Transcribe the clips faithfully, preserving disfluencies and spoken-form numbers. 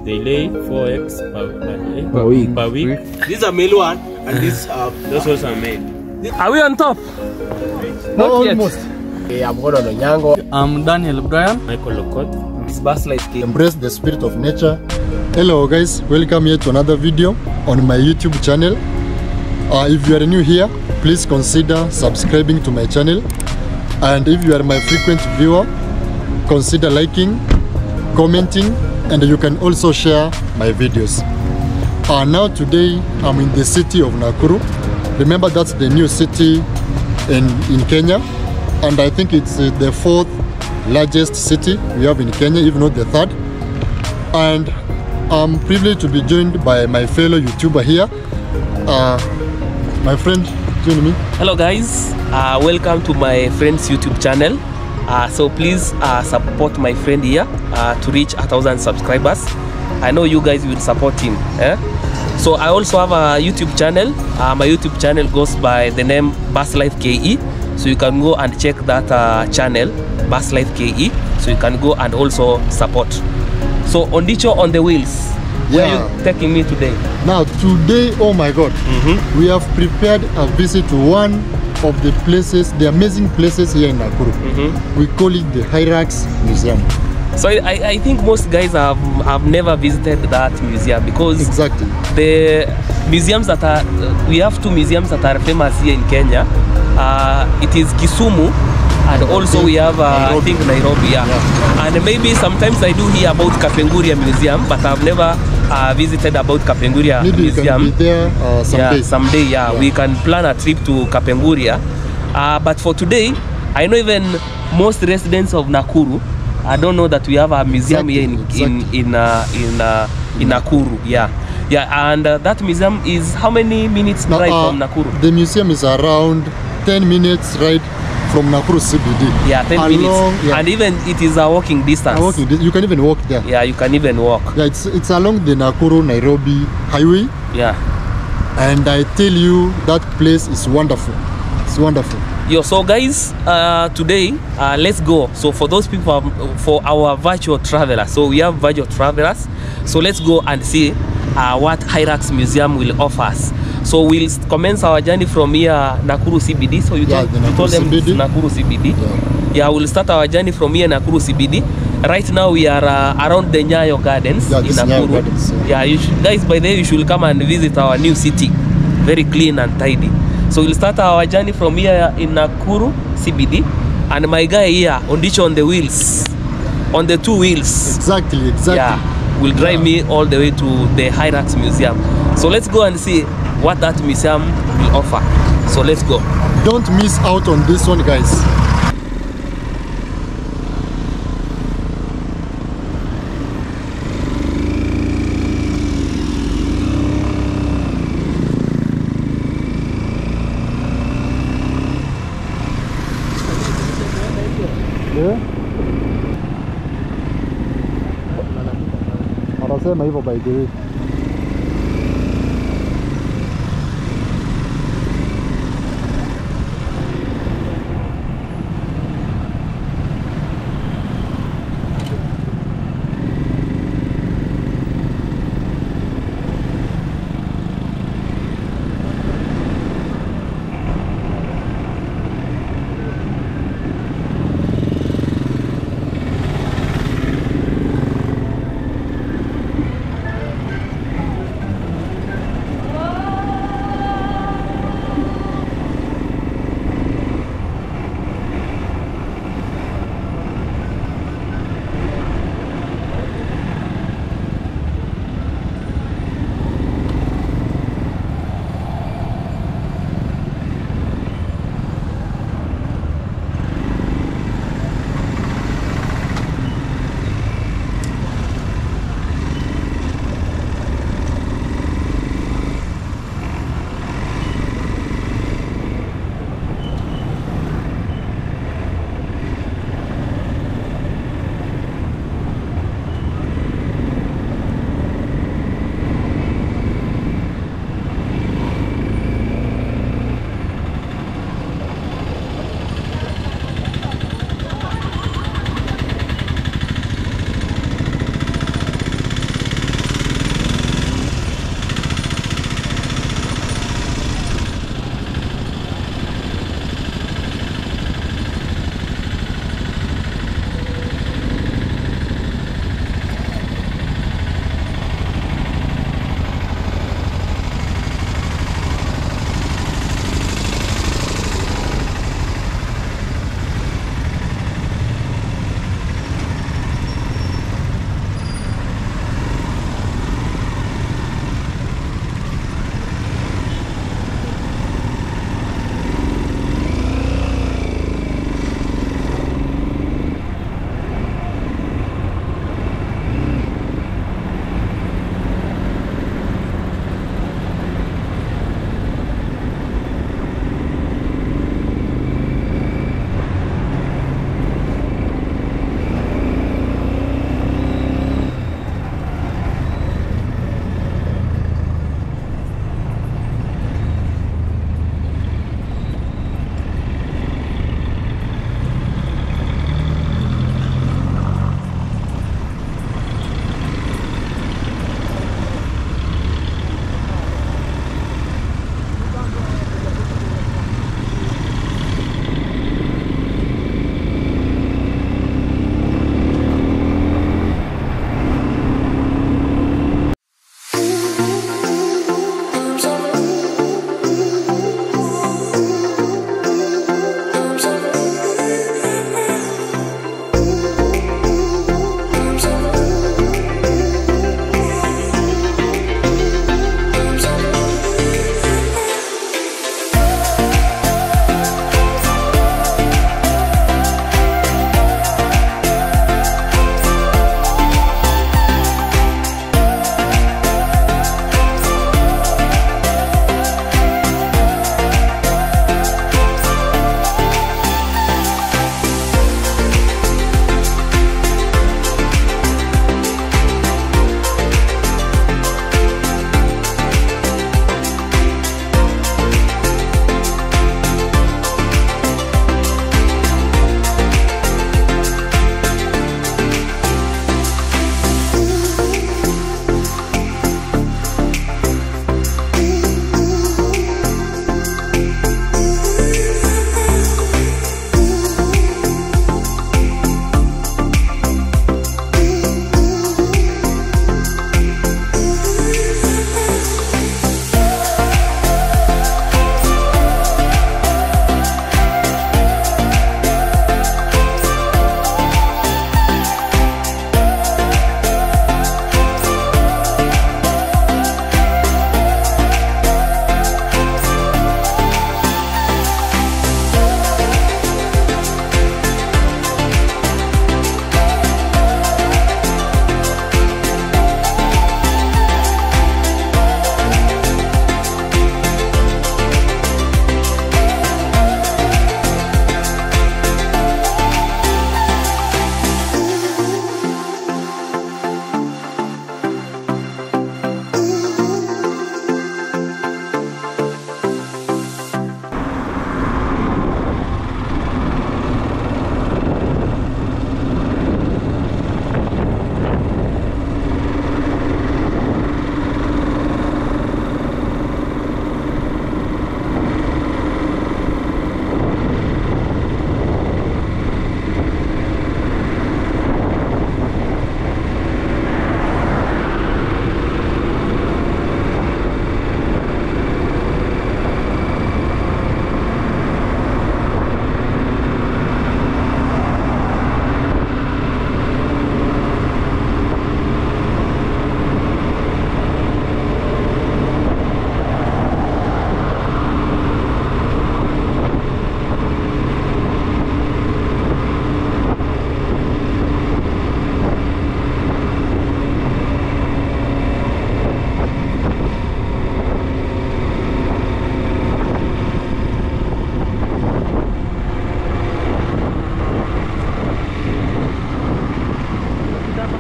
They lay four eggs per, per, eh? per week. Per week. This is a male one, and this uh, Those also are male. Are we on top? not almost. Hey, I'm Gordon Onyango. I'm Daniel Brian. Michael Lokot. It's Bus Life King. Embrace the spirit of nature. Hello guys, welcome here to another video on my YouTube channel. Uh, if you are new here, please consider subscribing to my channel, and if you are my frequent viewer, consider liking, commenting, and you can also share my videos. Uh, now today I'm in the city of Nakuru. Remember, that's the new city in, in Kenya, and I think it's uh, the fourth largest city we have in Kenya, if not the third. And I'm privileged to be joined by my fellow YouTuber here. Uh, my friend, join me. Hello guys, uh, welcome to my friend's YouTube channel. Uh, so please uh, support my friend here uh, to reach a thousand subscribers. I know you guys will support him. Eh? So I also have a YouTube channel. Uh, my YouTube channel goes by the name Bus Life K E. So you can go and check that uh, channel, Bus Life K E. So you can go and also support. So Ondicho on the wheels. Where Yeah. are you taking me today? Now today, oh my God, Mm-hmm. we have prepared a visit to one of the places, the amazing places here in Nakuru. Mm-hmm. We call it the Hyrax Museum. So I, I think most guys have, have never visited that museum because Exactly. the museums that are, we have two museums that are famous here in Kenya. Uh, it is Kisumu, and also we have uh, I think Nairobi, yeah. Yeah. And maybe sometimes I do hear about Kapenguria Museum, but I've never uh, visited about Kapenguria Maybe you Museum. can be there uh, someday. Yeah, someday, yeah. Yeah. We can plan a trip to Kapenguria. Uh, but for today, I know even most residents of Nakuru, I don't know that we have a museum Exactly, here in exactly. in in uh, in, uh, in Nakuru. Yeah, yeah. And uh, that museum is how many minutes Now, drive uh, from Nakuru? The museum is around ten minutes ride from Nakuru C B D. Yeah, ten Along, minutes. Yeah, And even it is a walking distance. a walking dis- you can even walk there. Yeah, you can even walk. Yeah, it's it's along the Nakuru Nairobi highway, Yeah. and I tell you that place is wonderful. It's wonderful. Yo, so guys, uh, today uh, let's go. So for those people, um, for our virtual travelers, so we have virtual travelers. So let's go and see uh, what Hyrax Museum will offer us. So we'll commence our journey from here, Nakuru C B D. So you, Yeah, told, the you told Nakuru them C B D. it's Nakuru C B D. Yeah. Yeah, we'll start our journey from here, Nakuru C B D. Right now we are uh, around the Nyayo Gardens Yeah, in this Nakuru. Nyayo Gardens, yeah. Yeah, you should, guys, by the way, you should come and visit our new city. Very clean and tidy. So we'll start our journey from here in Nakuru C B D, and my guy here, Ondicho on the wheels, on the two wheels. Exactly, exactly. Yeah, will drive me all the way to the Hyrax Museum. So let's go and see what that museum will offer. So let's go. Don't miss out on this one, guys. Yeah. Anasema hivyo by the way.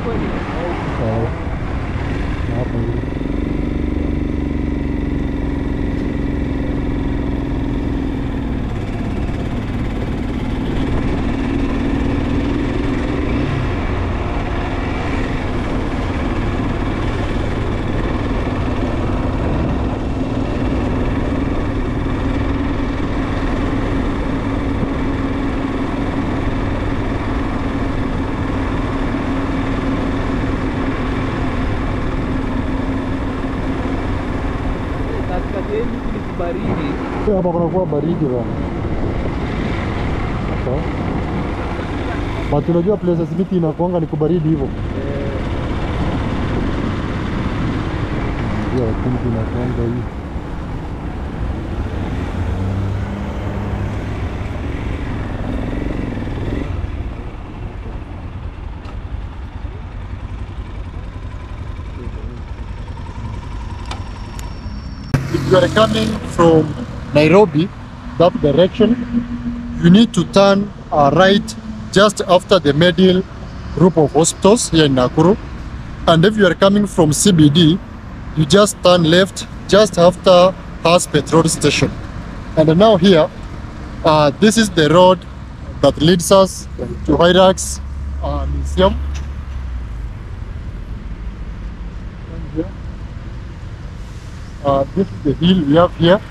Oh. Hapa hivi. Hapa kunakuwa baridi bwana. Hapa. But unajua places miti inakuanga ni kubaridi hivyo. Yeah, miti inakuanga hivi. If you are coming from Nairobi, that direction, you need to turn uh, right just after the middle group of hospitals here in Nakuru. And if you are coming from C B D, you just turn left just after Has Petrol Station. And now here, uh, this is the road that leads us to Hyrax uh, Museum. And here, uh, this is the hill we have here.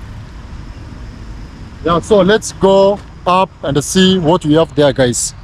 Yeah, so let's go up and see what we have there, guys.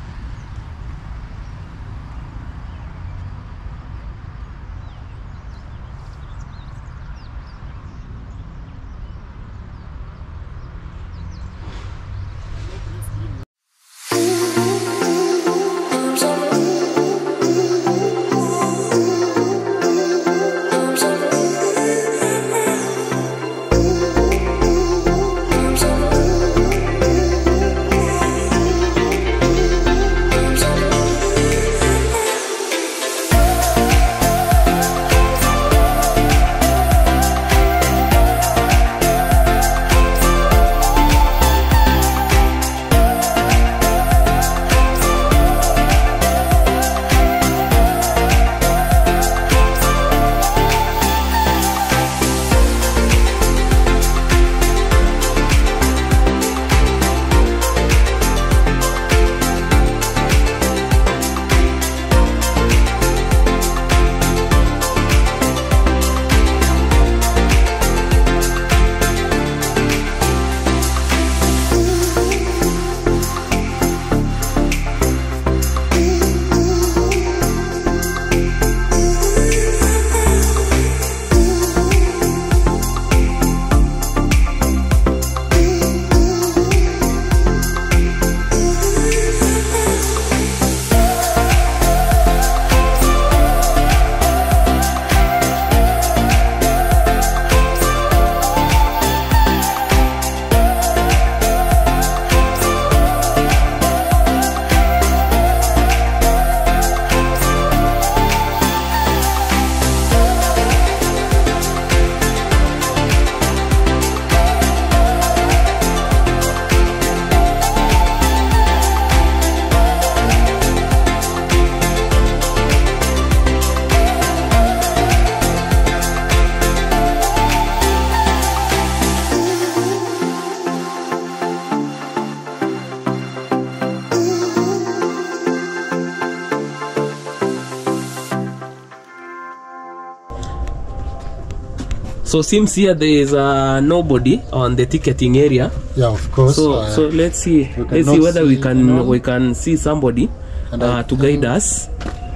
So seems here there is uh, nobody on the ticketing area. Yeah, of course. So uh, so let's see. Let's see whether we can no. we can see somebody uh, to guide us.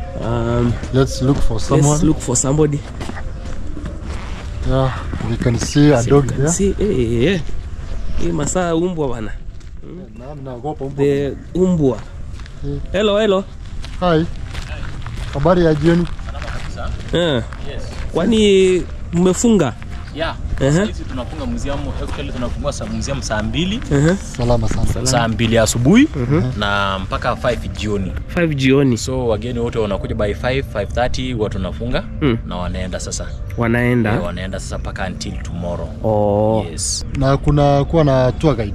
Um, let's look for someone. Let's look for somebody. Yeah, we can see a dog there. See, eh, eh, eh, masa umbwa bana. The umbwa. Hello, hello. Hi. Habari ya jioni. Eh. Yes. Kwani mmefunga? Yeah. Sisi tunafunga museum, actually tunafungua museum saa mbili. Salama sana. Saa mbili asubuhi na mpaka five jioni. five jioni. So wageni wote wanakuja by five, five thirty watu tunafunga mm. na wanaenda sasa. Wanaenda? Yeah, wanaenda sasa paka until tomorrow. Oh. Yes. Na kuna kuwa na tour guide.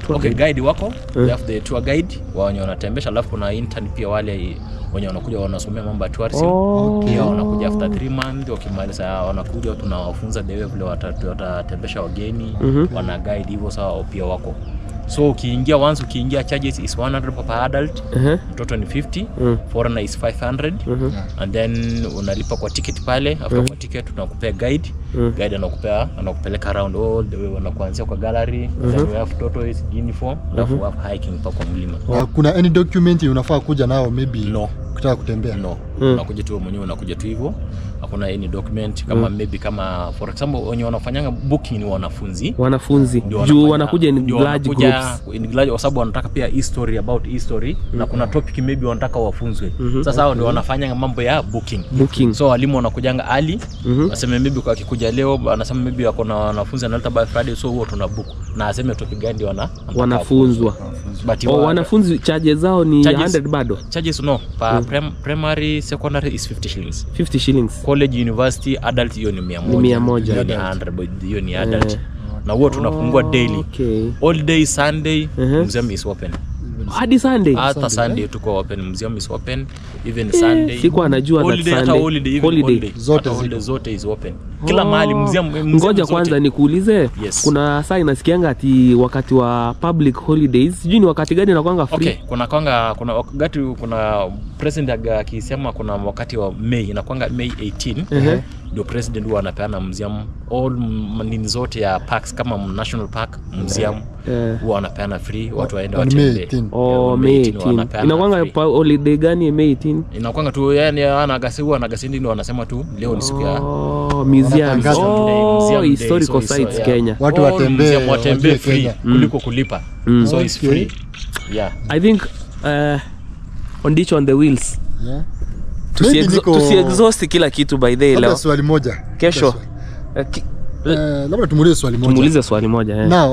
tour Okay, guide? guide wako. We have the tour guide wenye wanatembesha, alafu kuna intern pia wale wenye wanakuja wanasomea mambo ya tourism. Oh. Pia wanakuja after three months wakimaliza wanakuja tunawafunza the way vile watatembesha wageni, wana guide hivyo sawa pia wako. So ukiingia once ukiingia charges is one hundred per adult, uh-huh. mtoto ni fifty, uh-huh. foreigner is five hundred, uh-huh. and then unalipa kwa ticket pale, after uh-huh. kwa ticket tunakupea guide, uh-huh. guide anakupea anakupeleka around all the way, wanakuanzia kwa gallery, uh-huh. then we have toto is uniform, alafu uh-huh. we have hiking pa kwa mlima. Uh, kuna any document unafaa kuja nao maybe no kutaka kutembea? No, mm. unakuja tu mwenyewe unakuja tu hivyo. Hakuna any document kama mm. maybe kama for example wenye wanafanyanga booking ni wanafunzi. Wanafunzi. Juu wanakuja in large groups. In large kwa sababu wanataka pia history about history mm. na kuna topic maybe wanataka wafunzwe. Mm-hmm. Sasa hao okay. ndio wanafanya mambo ya booking. Booking. So walimu wanakujanga early. Mm-hmm. Waseme maybe kwa kikuja leo anasema maybe wako na wanafunzi analeta by Friday, so huo tuna book. Na aseme topic gani ndio wana wanafunzwa. But oh, wanafunzi charges zao ni charges, one hundred bado. Charges no. Pa mm. prim, primary secondary is fifty shillings. fifty shillings. College university adult hiyo ni mia moja. mia moja. Hiyo ni one hundred but hiyo ni adult. Na huo tunafungua oh, daily. Okay. All day Sunday uh-huh. museum is open. Hadi Sunday. Hata Sunday tuko open, museum is open even eh, Sunday. Siku anajua that Sunday. Hata holiday, even holiday. holiday. Zote holiday zote is open. Kila mahali museum, museum ngoja kwanza nikuulize. Yes. Kuna saa inasikianga ati wakati wa public holidays, sijui ni wakati gani inakuanga free? Okay, kuna kwanga kuna wakati kuna president akisema kuna wakati wa May inakuanga May eighteenth. Uh-huh. Ndio president huwa anapeana museum all nini zote ya parks kama national park museum huwa uh, anapeana free, watu waende watembee. Oh, May eighteenth. Inakuanga holiday gani May eighteenth? Inakuanga tu yani anagasi huwa anagasi ndio wanasema tu leo ni siku ya oh, museum. Oh, historical so, sites so, yeah. Kenya. Watu watembee watembee free kuliko kulipa. Mm. So it's free. Yeah. I think uh, on ditch on the wheels. Yeah. Tusi exo tusi exhaust kila kitu by the way leo. Swali moja. Kesho. Uh, ki, uh, labda tumuulize swali moja. Tumuulize swali moja eh. Now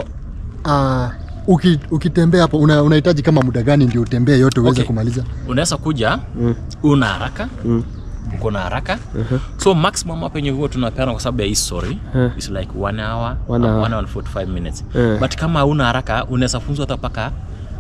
uh, uki, ukitembea hapo una, unahitaji kama muda gani ndio utembee yote uweze okay. kumaliza? Unaweza kuja mm. una haraka. Mm. Uko na haraka. Uh-huh. So maximum hapa yenyewe huwa tunapeana kwa sababu ya history uh-huh. is like one hour, one hour, one hour and forty-five minutes. Uh-huh. But kama una haraka unaweza funzwa hata paka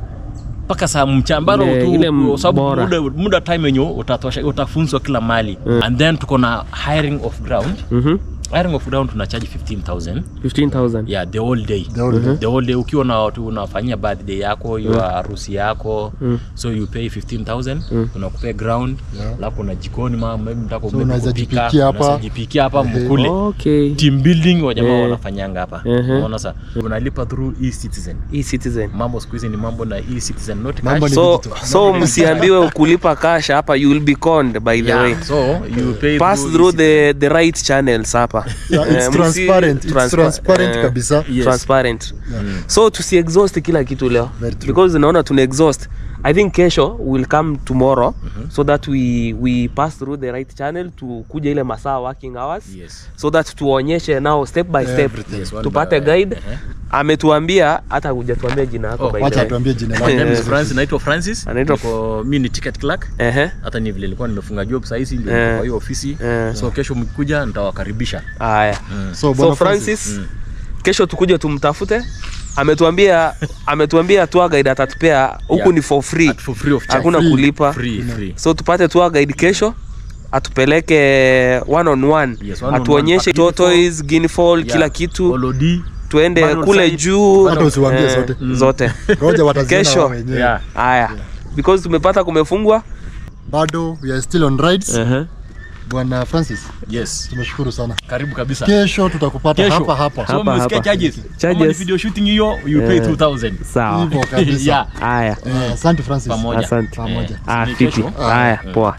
paka saa mchambaro tu sababu muda muda time yenyewe utatosha utafunzwa kila mali. Uh-huh. And then tuko na hiring of ground. Mhm. Hiring of ground tuna charge fifteen thousand. fifteen thousand. Yeah, the whole day. The whole day. The whole day ukiwa na watu unafanyia birthday yako, your harusi yako, mm. so you pay fifteen thousand, mm. unakupea ground, yeah. Alafu na jikoni mama maybe mtako so unaweza jipikia hapa. Unaweza jipikia hapa mkule. Okay. Team building wa jamaa wanafanyanga hapa. Unaona sasa? Unalipa through e-citizen. E-citizen. Mambo siku hizi ni mambo na e-citizen not cash. So so msiambiwe kulipa cash hapa, you will be conned by the yeah. way. So you pay pass through, through the the right channels hapa. Yeah, it's uh, transparent. It's transpa transparent uh, kabisa. Yes. Transparent. Yeah. Mm. So tusi exhaust kila kitu leo. Because naona tuna exhaust. I think kesho will come tomorrow mm-hmm. so that we we pass through the right channel to kuja ile masaa working hours. Yes. So that tuonyeshe now step by step. Yes, tupate guide. Uh-huh. Ametuambia hata hujatuambia jina lako oh, by the way. Acha tuambie jina lako. My name is Francis, naitwa Francis. Anaitwa mimi ni ticket clerk. Eh uh-huh. Hata ni vile nilikuwa nimefunga job sasa hizi ndio uh-huh. kwa hiyo ofisi. Uh-huh. So kesho mkikuja nitawakaribisha. Haya. Mm. So, so Francis, mm. kesho tukuje tumtafute. Ametuambia ametuambia tour guide atatupea huku yeah. ni for free. For free of charge. Hakuna kulipa. Free, free. So tupate tour guide kesho. Atupeleke one on one. Yes, one atuonyeshe tortoise, guinea fowl, yeah. kila kitu. Olodi. Tuende Mano kule juu. Hata usiwaambie eh, zote. Mm. Zote. Ngoja wataziona wao wenyewe. Yeah. Haya. Yeah. Because tumepata kumefungwa. Bado we are still on rides. Uh -huh. Bwana Francis. Yes. Tumeshukuru sana. Karibu kabisa. Kesho tutakupata Kesho. hapa hapa. So msikia charges. Kama ni video shooting hiyo you pay two thousand. Sawa. Hivyo kabisa. Yeah. Haya. Eh, asante Francis. Pamoja. Asante. Pamoja. Ah, fiti. Haya, poa.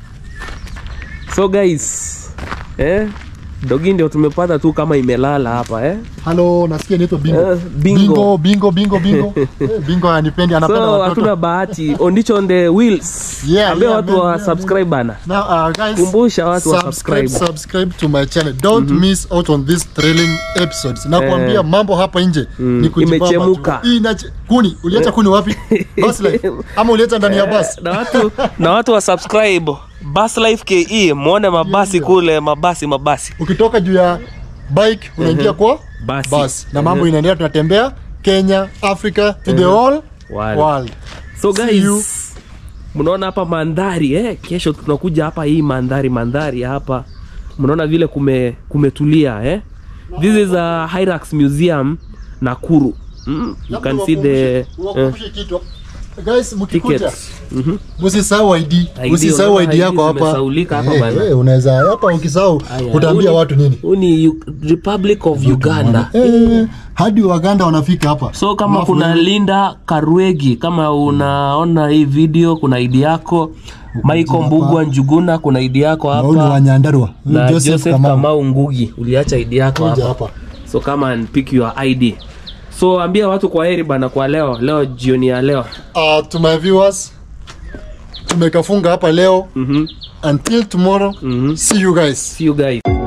So guys, eh dogi ndio tumepata tu kama imelala hapa eh. Hello, nasikia inaitwa bingo. Uh, bingo. Bingo, bingo, bingo, bingo. Bingo anipendi, anapenda so, watoto. So hatuna bahati. On ditch on the wheels. Yeah, Ambia yeah, watu man, wa yeah, subscribe bana. Now uh, guys, kumbusha watu wa subscribe. Subscribe to my channel. Don't mm-hmm. miss out on these thrilling episodes. Nakwambia eh, mambo hapa nje mm, ni kujibamba. Imechemuka. Inache kuni, uliacha kuni wapi? Bus life. Ama uliacha ndani ya bus. Na watu na watu wa subscribe. Bus Life K E, muone mabasi yeah, kule, mabasi mabasi. Ukitoka juu ya bike unaingia kwa basi. Bus. Na mambo inaendelea, tunatembea Kenya, Africa, to the whole World. world. So See you. guys, mnaona hapa mandhari eh, kesho tunakuja hapa hii mandhari mandhari hapa. Mnaona vile kume kumetulia eh. This is a Hyrax museum Nakuru. Mm, you can see the uh, guys, mkikuja tickets. Mhm. Msisahau I D. Msisahau I D yako hapa. Umesaulika hapa Eh, bana. eh, unaweza hapa ukisahau utaambia watu nini? Uni Republic of Uganda. Eh, hadi Uganda wanafika hapa. So kama kuna Linda Karwegi, kama unaona hii video, kuna I D yako. Michael Mbugwa Njuguna, kuna I D yako hapa. Na wa Nyandarua. Na Joseph, Joseph Kamau Ngugi, uliacha I D yako hapa. hapa. So come and pick your I D. So ambia watu kwa heri bana kwa leo. Leo jioni ya leo. Uh, to my viewers, tumekafunga hapa leo. Mhm. Until tomorrow. Mhm. See you guys. See you guys.